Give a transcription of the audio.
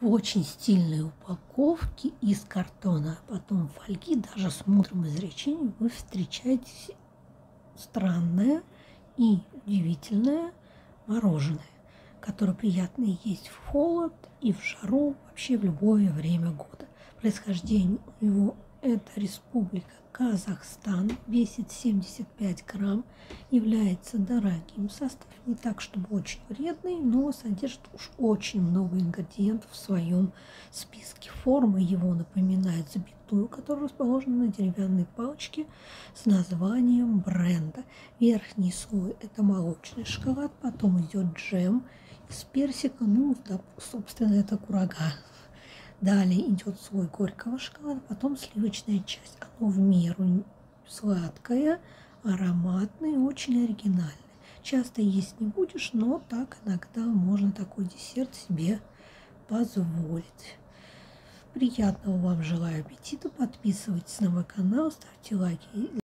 в очень стильной упаковке из картона, а потом фольги, даже с мудрым изречением, вы встречаете странное и удивительное мороженое, которое приятно есть в холод и в жару, вообще в любое время года. Происхождение у него это Республика Казахстан, весит 75 грамм, является дорогим. Состав не так, чтобы очень вредный, но содержит уж очень много ингредиентов в своем списке. Форма его напоминает запятую, которая расположена на деревянной палочке с названием бренда. Верхний слой это молочный шоколад, потом идет джем из персика, ну, да, собственно, это курага. Далее идет слой горького шоколада, потом сливочная часть. Оно в меру сладкое, ароматное и очень оригинальное. Часто есть не будешь, но так иногда можно такой десерт себе позволить. Приятного вам желаю аппетита. Подписывайтесь на мой канал, ставьте лайки.